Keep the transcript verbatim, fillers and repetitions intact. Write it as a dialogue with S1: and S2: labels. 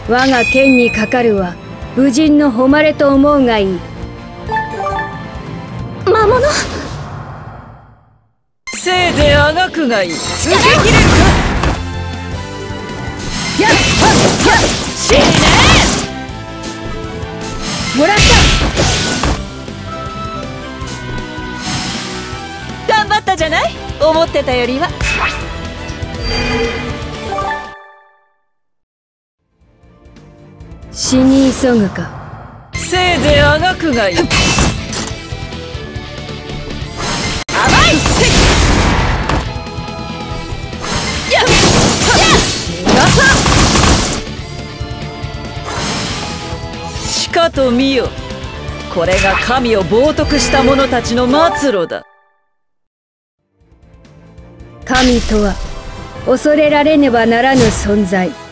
S1: 我が剣にかかるは武人の誉れと思うがいい。
S2: 魔物。
S3: せいぜいあがくがいい。受け切れるか。
S1: やっはっやっ
S3: 死ね
S1: もらった。
S3: 頑張ったじゃない。思ってたよりは。
S1: 死に急ぐか。
S3: せいぜいあがくがいい。甘い。やっ逃がさん。しかと見よ。これが神を冒涜した者たちの末路だ。
S1: 神とは恐れられねばならぬ存在。